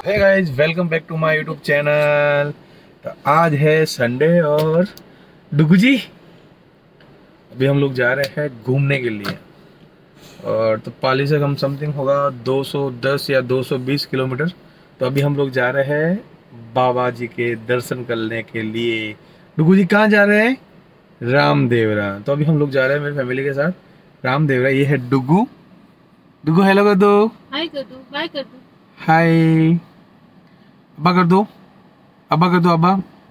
Hey guys, welcome back to my YouTube channel. तो आज है संडे और डुगू जी अभी हम लोग जा रहे हैं घूमने के लिए। और तो पाली से कम समथिंग होगा 210 या 220 किलोमीटर। तो अभी हम लोग जा रहे हैं बाबा जी के दर्शन करने के लिए। डुगू जी कहाँ जा रहे हैं? रामदेवरा। तो अभी हम लोग जा रहे हैं मेरी फैमिली के साथ रामदेवरा। ये है डुगू। डुगू हेलो कर दो, हाय कर दो, बाय कर दो, हाय। अब्बा कर दो, अब्बा कर दो, अब्बा।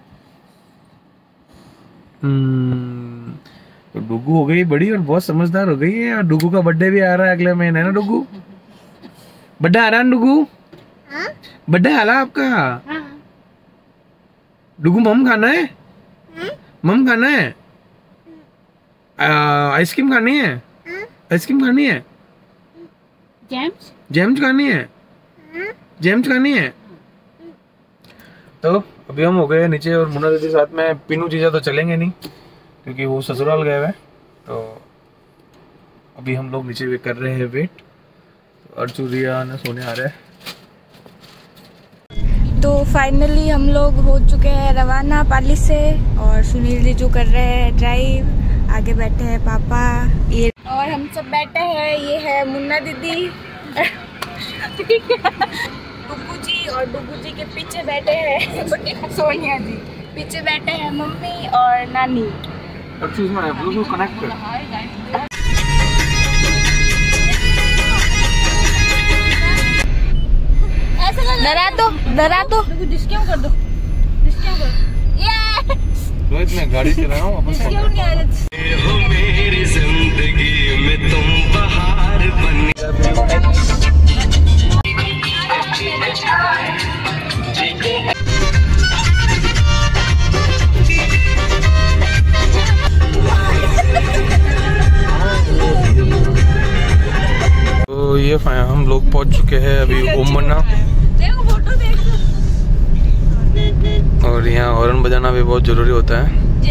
तो डुगू हो गई बड़ी और बहुत समझदार हो गई है। और डुगू का बर्थडे भी आ रहा है अगले महीने, है ना डुगू? बर्थडे आ रहा है डुगू? बर्थडे आ रहा है आपका? डुगू मम खाना है? मम खाना है? आइसक्रीम खानी है? आइसक्रीम खानी है? जेम्स? जेम्स खानी है? जेम्स खानी है? तो अभी हम हो गए नीचे और मुन्ना दीदी साथ में। पीनू जीजा तो चलेंगे नहीं क्योंकि वो ससुराल गए हुए। तो अभी हम लोग नीचे कर रहे हैं वेट। तो अर्चू रिया ने सोने आ रहे हैं। तो फाइनली हम लोग हो चुके हैं रवाना पाली से। और सुनील जी जो कर रहे हैं ड्राइव, आगे बैठे हैं पापा, ये और हम सब बैठे हैं। ये है मुन्ना दीदी डुगू जी, और डुगू जी के पीछे बैठे हैं सोनिया जी, पीछे बैठे हैं मम्मी और नानी। ब्लूटूथ कनेक्ट कर। डरा दो डिस्क्यों कर दो, डिस्क्यों कर दो। रोहित मैं गाड़ी चला रहा हूँ। मेरी जिंदगी में तुम बहार बन। तो ये हम लोग पहुंच चुके हैं अभी ओमन्ना। और यहाँ हॉर्न बजाना भी बहुत जरूरी होता है।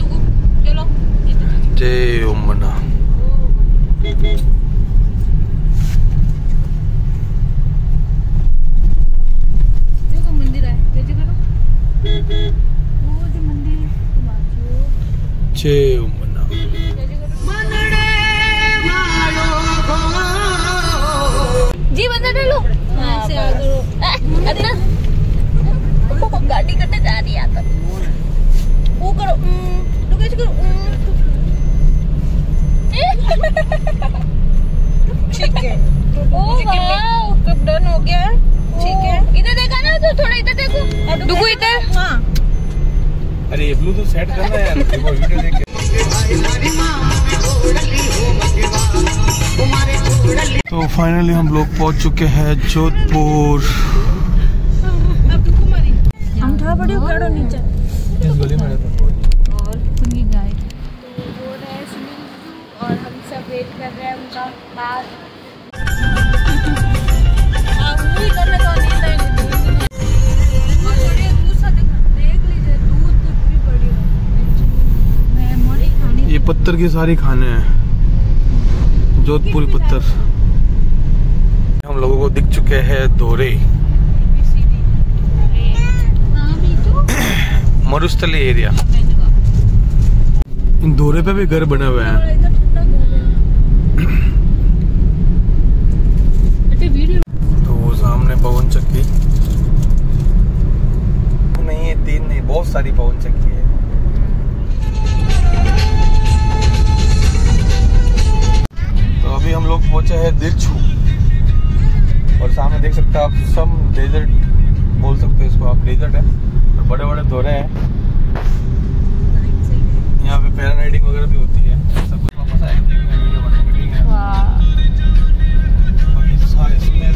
जय ओमन्ना। देखो मंदिर है, जय करो। वो जो मंदिर जय ओमन्ना। जी बंदा डालो। ऐसे अदना गाड़ी करने जा रही है। तो वो करो, तो कैसे करो? ठीक है। ओ वाओ, कब डन हो गया? ठीक है। इधर देखा ना, तो थोड़ा इधर देखो। डुगू इधर। हाँ। अरे ये ब्लूटूथ सेट करना है यार, देखो वीडियो देख के। तो फाइनली हम लोग पहुंच चुके हैं जोधपुर। हम थोड़ा बड़ी उखाड़ो नीचे इस गली में रहता है। और सुनी जाए बोल रहे हैं सुनील जी, और हम सब वेट कर रहे हैं उनका बात। उंगली करने तो नींद आई नहीं। और थोड़ी दूसरा देख लीजिए, दूध भी पड़ी है। मैं मोड़ी खानी। ये पत्थर की सारी खाने हैं, जोधपुरी पत्थर। हम लोगों को दिख चुके हैं दोरे, मरुस्थली एरिया। इन दोरे पे भी घर बने हुए हैं। तो वो सामने पवन चक्की नहीं है, 3 नहीं, बहुत सारी पवन चक्की है। तो अभी हम लोग पहुंचे हैं दिरछू। और सामने देख सकते हैं आप, सम डेजर्ट बोल सकते हैं इसको आप, डेजर्ट है। बड़े बड़े दोरे हैं। यहाँ पे पैराग्लाइडिंग वगैरह भी होती है। सब कुछ वापस आएंगे, देखेंगे, वीडियो बनाएंगे, ठीक है? अभी सारे इसमें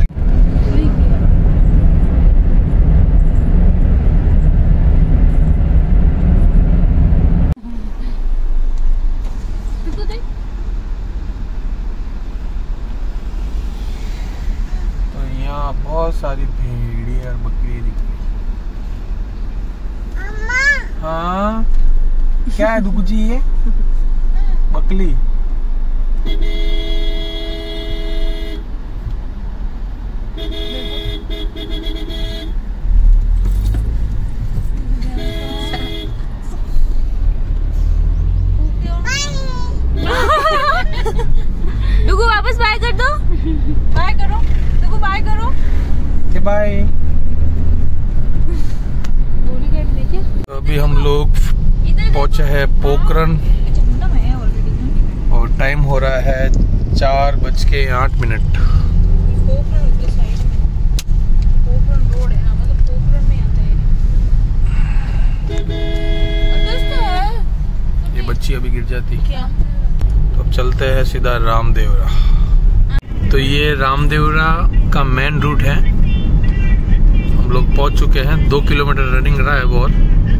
तो यहाँ बहुत सारी भेड़िया और बकरी दिख रही। हाँ क्या है दुगू जी? ये बकली। बाय। तो अभी हम लोग पहुंचे हैं पोखरन और टाइम हो रहा है 4:08। ये बच्ची अभी गिर जाती क्या? तो अब चलते हैं सीधा रामदेवरा। तो ये रामदेवरा का मेन रूट है। हम लोग पहुंच चुके हैं, 2 किलोमीटर रनिंग रहा है वो। और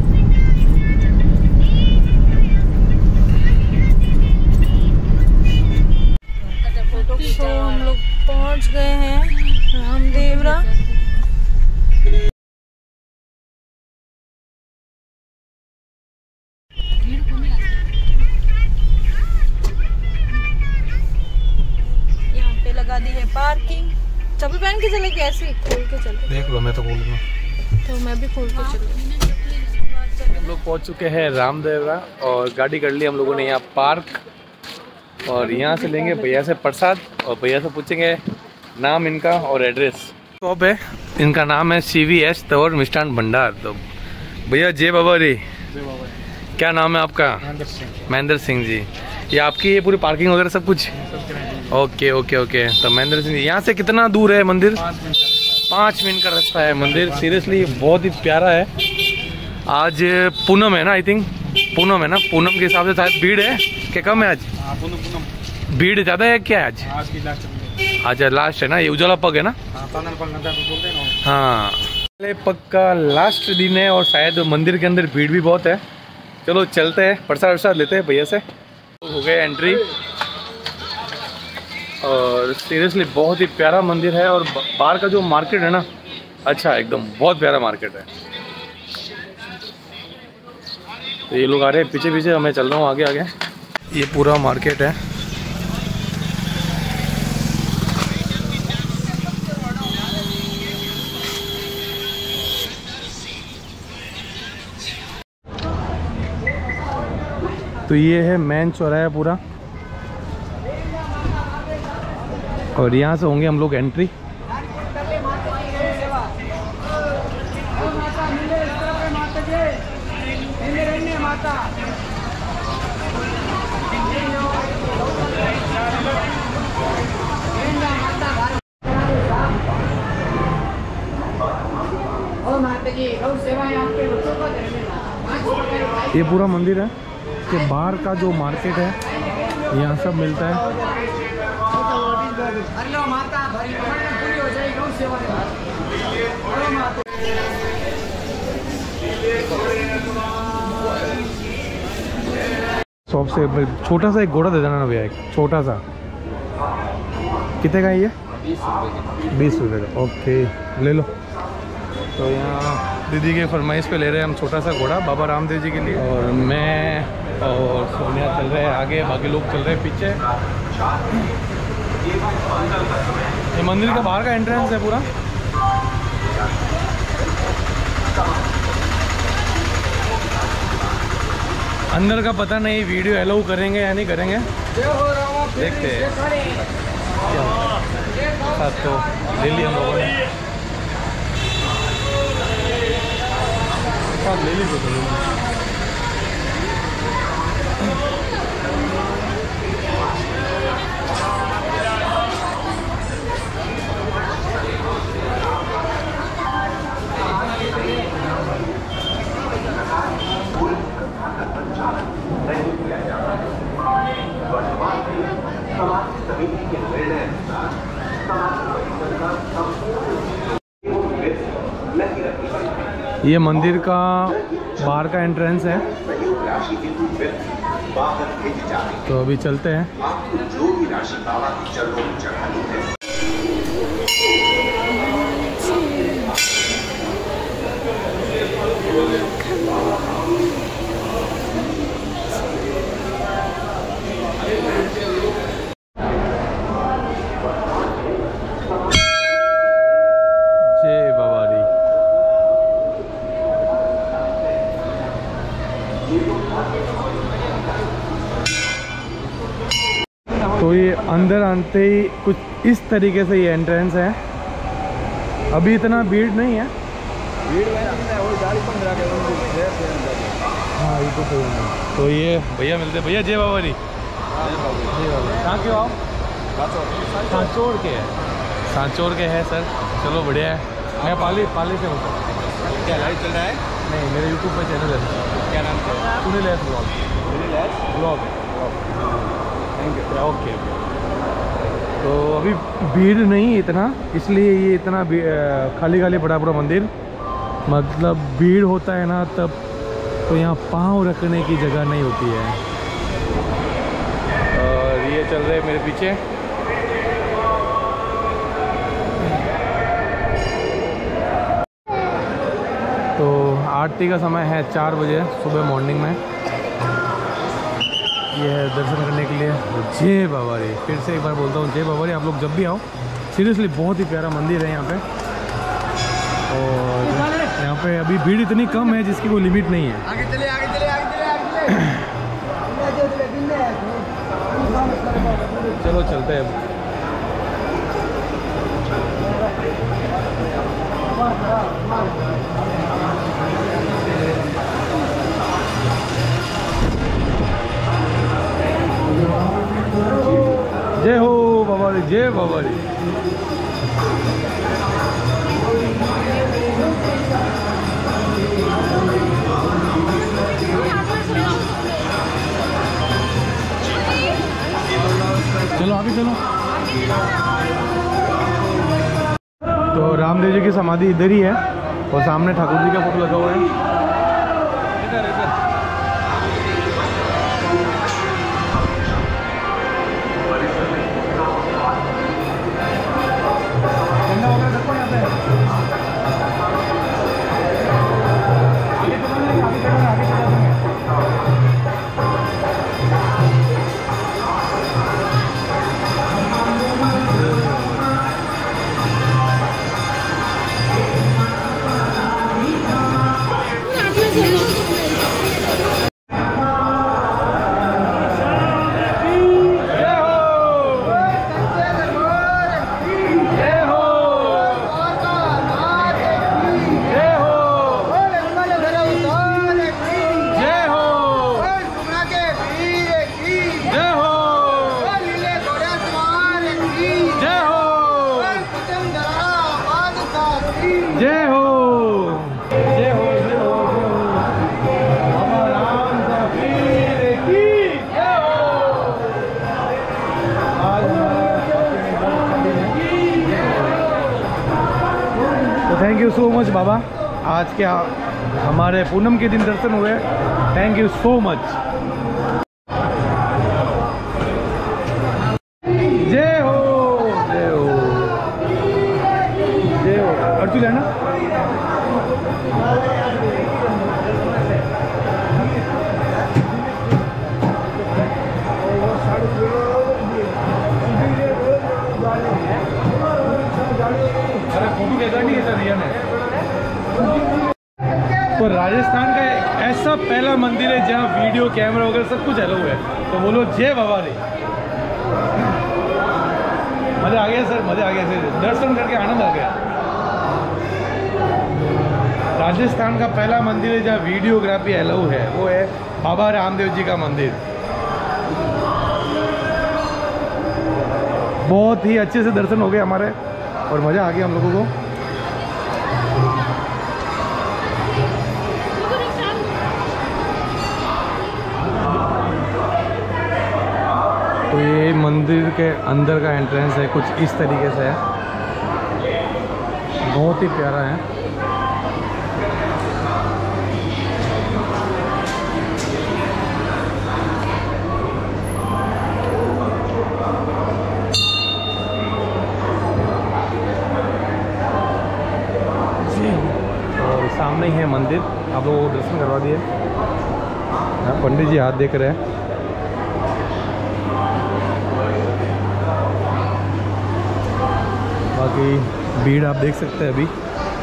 तो हम लोग पहुंच गए हैं रामदेवरा। यहाँ पे लगा दी है पार्किंग। चप्पल पहन के चले, कैसे खोल के चले? देख लो, मैं तो खोलूंगा। तो मैं भी खोल के चलूँ। हम लोग पहुंच चुके हैं रामदेवरा और गाड़ी कर ली हम लोगों ने यहाँ पार्क। और यहाँ से लेंगे भैया से प्रसाद और भैया से पूछेंगे नाम इनका और एड्रेस। शॉप है, इनका नाम है CVS तंवर मिष्ठान भंडार। तो भैया जय बाबा रे। क्या नाम है आपका? महेंद्र सिंह जी। ये आपकी ये पूरी पार्किंग वगैरह सब कुछ? Okay okay okay. तो महेंद्र सिंह जी, यहाँ से कितना दूर है मंदिर? 5 मिनट का रास्ता है मंदिर। सीरियसली बहुत ही प्यारा है। आज पूनम है ना, आई थिंक पूनम है ना। पूनम के हिसाब से शायद भीड़ है क्या कम है आज? भीड़ ज्यादा है क्या आज? आज लास्ट है ना, ये उजाला पग है ना? हाँ, पग का लास्ट दिन है और शायद मंदिर के अंदर भीड़ भी बहुत है। चलो चलते हैं, प्रसाद वरसाद लेते हैं भैया से। हो गए एंट्री और सीरियसली बहुत ही प्यारा मंदिर है। और बाहर का जो मार्केट है ना, अच्छा एकदम बहुत प्यारा मार्केट है। तो ये लोग आ रहे हैं पीछे पीछे, मैं चल रहा हूँ आगे आगे। ये पूरा मार्केट है। तो ये है मेन चौराहा पूरा और यहाँ से होंगे हम लोग एंट्री। ये पूरा मंदिर है कि बाहर का जो मार्केट है यहाँ सब मिलता है। शॉप से छोटा सा एक घोड़ा दे देना ना भैया, एक छोटा सा। कितने का है ये? 20 रुपये का। ओके ले लो। तो यहाँ दीदी के फरमाइश पे ले रहे हैं हम छोटा सा घोड़ा बाबा रामदेव जी के लिए। और मैं और सोनिया चल रहे हैं आगे, बाकी लोग चल रहे हैं पीछे। ये मंदिर का बाहर का एंट्रेंस है पूरा। अंदर का पता नहीं, वीडियो अलाउ करेंगे या नहीं करेंगे, देखते हैं क्या होता है। तो ले लिया हम लोगों ने, ले ली तो ये मंदिर का बाहर का एंट्रेंस है। तो अभी चलते हैं। जय बाबारी। तो ये अंदर आते ही कुछ इस तरीके से ये एंट्रेंस है। अभी इतना भीड़ नहीं है। हाँ ये तो ये भैया मिलते, भैया जय बाबा जी। कहाँ के हो आप? सांचौर के है, सांचौर के है सर। चलो बढ़िया है। मैं पाली से हूँ सर। क्या लाइव चल रहा है? नहीं, मेरे यूट्यूब पर चैनल है। क्या नाम है? Sunil S blog. Thank you. Okay. तो अभी भीड़ नहीं इतना, इसलिए ये इतना खाली खाली पड़ा पूरा मंदिर। मतलब भीड़ होता है ना तब तो यहाँ पाँव रखने की जगह नहीं होती है। और ये चल रहे मेरे पीछे। तो आरती का समय है 4 बजे सुबह मॉर्निंग में। ये है दर्शन करने के लिए जय बाबा रे। फिर से एक बार बोलता हूँ जय बाबा रे। आप लोग जब भी आओ, सीरियसली बहुत ही प्यारा मंदिर है यहाँ पे। और यहाँ पे अभी भीड़ इतनी कम है जिसकी कोई लिमिट नहीं है। आगे चले, आगे चले, आगे चले, आगे चले। चलो चलते हैं। जय हो बाबा रे, जय बाबा रे। चलो आगे चलो। तो रामदेव जी की समाधि इधर ही है और सामने ठाकुर जी का फोटो लगा हुआ है। इधर इधर। थैंक यू सो मच बाबा, आज के हमारे पूनम के दिन दर्शन हुए। Thank you so much. जय हो जय हो जय हो। अर्जुन है ना? तो राजस्थान का ऐसा पहला मंदिर है जहाँ वीडियो कैमरा वगैरह सब कुछ अलाउ है। तो बोलो जय बाबा रे। मज़ा आ गया सर, मज़ा आ गया सर। दर्शन करके आनंद आ गया। राजस्थान का पहला मंदिर है जहाँ वीडियोग्राफी अलाउ है, वो है बाबा रामदेव जी का मंदिर। बहुत ही अच्छे से दर्शन हो गए हमारे और मज़ा आ गया हम लोगों को। तो ये मंदिर के अंदर का एंट्रेंस है, कुछ इस तरीके से है। बहुत ही प्यारा है। और सामने ही है मंदिर, आप लोगों को दर्शन करवा दिए। पंडित जी हाथ देख रहे हैं। बाकी भीड़ आप देख सकते हैं अभी।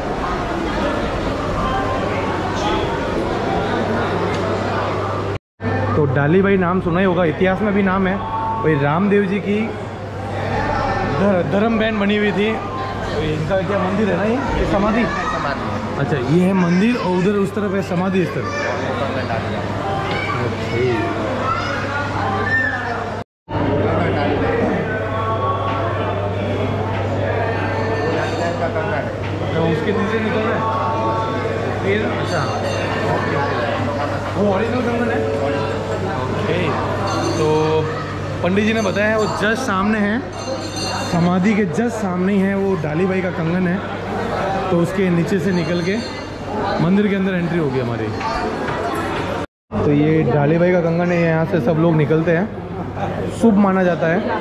तो डाली भाई नाम सुना ही होगा, इतिहास में भी नाम है। वही रामदेव जी की धर्म बहन बनी हुई थी। ये इनका क्या मंदिर है ना, ये समाधि? समाधि। अच्छा, ये है मंदिर और उधर उस तरफ है समाधि इस तरफ। उसके नीचे निकल रहा है फिर। अच्छा, वो ओरिजिनल कंगन है। ओके, तो पंडित जी ने बताया वो जस्ट सामने है, समाधि के जस्ट सामने ही है, वो डाली बाई का कंगन है। तो उसके नीचे से निकल के मंदिर के अंदर एंट्री होगी हमारी। तो ये डाली बाई का कंगन है, यहाँ से सब लोग निकलते हैं, शुभ माना जाता है।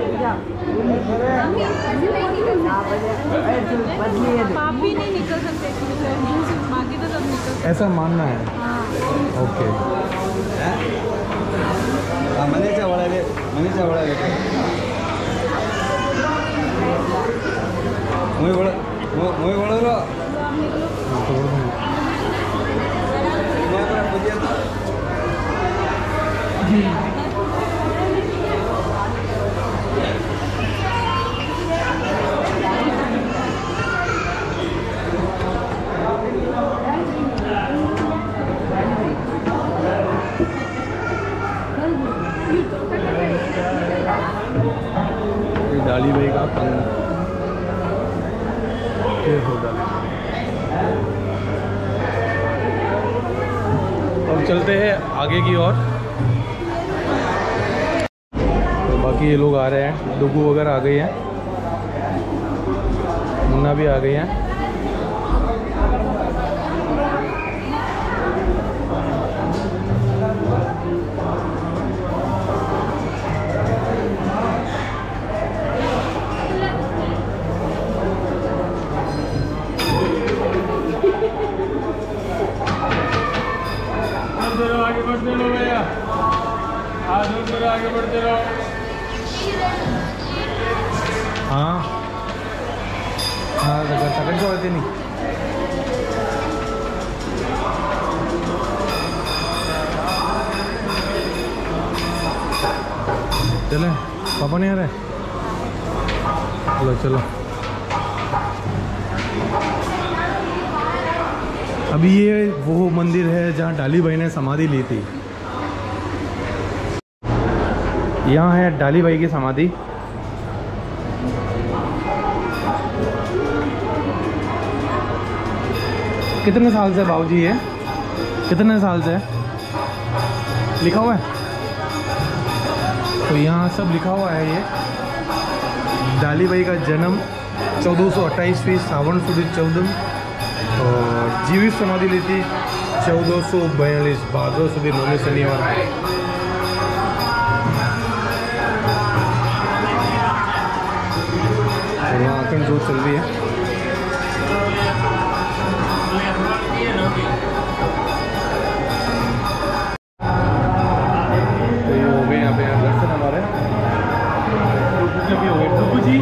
आप भी नहीं निकल सकते, बाकी तो सब निकल। ऐसा मानना है। ओके, मनीचा ಒಳಗೆ muy ಒಳಗೆ डाली बाई का कंगन होगा। अब चलते हैं आगे की ओर। तो बाकी ये लोग आ रहे हैं, डुगू वगैरह आ गई हैं, मुन्ना भी आ गई हैं। आगे बढ़ते रहो भैया, आगे बढ़ते रहो। हाँ हाँ, सेकंड को आते नहीं। चले, पापा नहीं आ रहे? चलो चलो। अभी ये वो मंदिर है जहाँ डाली बाई ने समाधि ली थी। यहाँ है डाली बाई की समाधि। कितने साल से बाबूजी ये? कितने साल से लिखा हुआ है? तो यहाँ सब लिखा हुआ है। ये डाली बाई का जन्म 1428 सावन सुदी 14 और जीवित समाधि ली थी 1442 भादर सुधी 9 शनिवार। और यहाँ अखंड जोत चल रही है। तो ये हो गए यहाँ पे दर्शन हमारे। हो गए डुगू जी।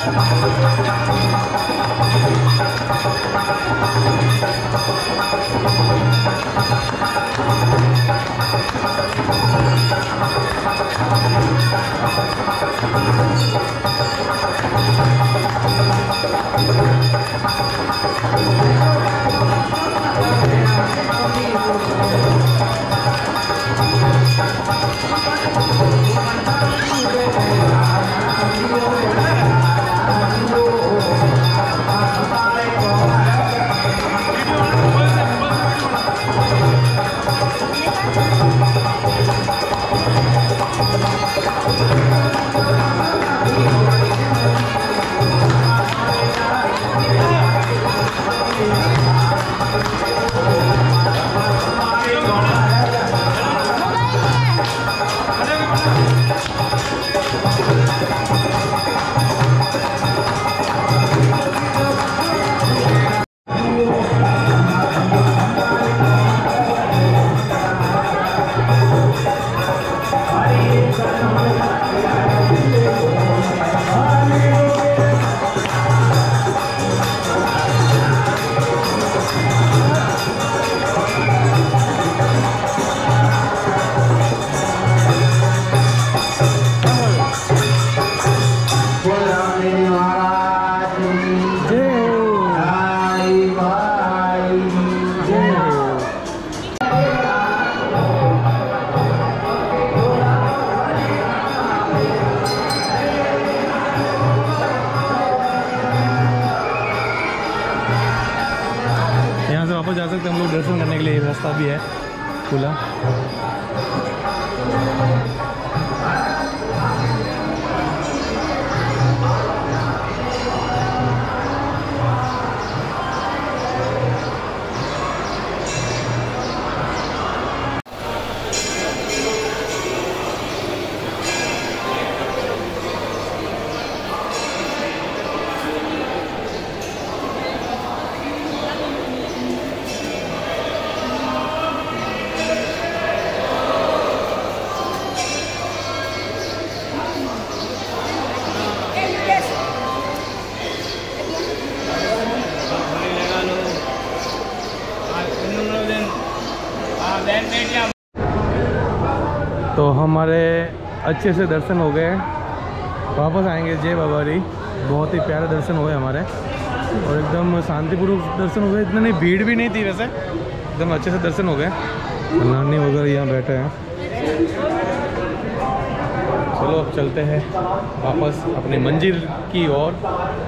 वापस जा सकते हैं हम लोग दर्शन करने के लिए, रास्ता भी है खुला। तो हमारे अच्छे से दर्शन हो गए, वापस आएंगे जय बाबारी। बहुत ही प्यारे दर्शन हुए हमारे और एकदम शांतिपूर्वक दर्शन हो गए, इतनी नहीं भीड़ भी नहीं थी वैसे, एकदम अच्छे से दर्शन हो गए। नानी वगैरह यहाँ बैठे हैं। चलो अब चलते हैं वापस अपनी मंजिल की ओर।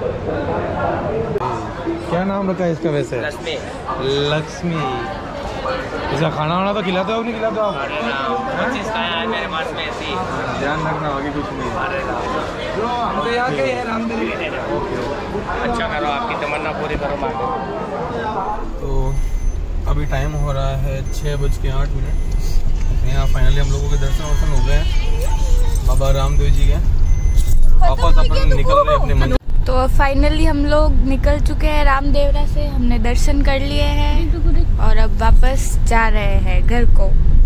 क्या नाम रखा है इसका वैसे? लक्ष्मी। लक्ष्मी। इसका खाना वाना तो खिलाते हो नहीं खिलाते हो आप? मेरे पास में ऐसी ध्यान रखना, आगे कुछ नहीं। हम तो यहाँ के हैं रामदेव। अच्छा करो, आपकी तमन्ना पूरी करो मांगो। तो अभी टाइम हो रहा है 6:08। यहाँ फाइनली हम लोगों के दर्शन वर्शन हो गए हैं बाबा रामदेव जी के। वापस अपन निकल रहे अपने मंदिर। तो फाइनली हम लोग निकल चुके हैं रामदेवरा से, हमने दर्शन कर लिए हैं और अब वापस जा रहे हैं घर को।